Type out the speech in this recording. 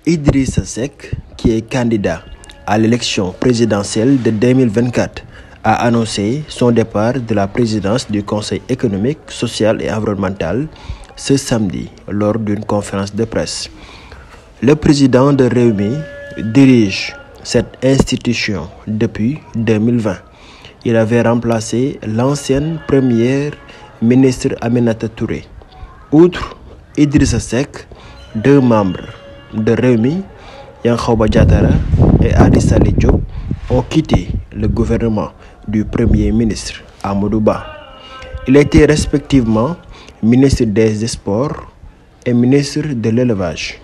Idrissa Seck, qui est candidat à l'élection présidentielle de 2024, a annoncé son départ de la présidence du Conseil économique, social et environnemental ce samedi lors d'une conférence de presse. Le président de Rewmi dirige cette institution depuis 2020. Il avait remplacé l'ancienne première ministre Aminata Touré. Outre Idrissa Seck, 2 membres de Rewmi, Yankhoba Diattara et Aly Saleh Diop, ont quitté le gouvernement du Premier ministre Amadou Ba. Il était respectivement ministre des Sports et ministre de l'Élevage.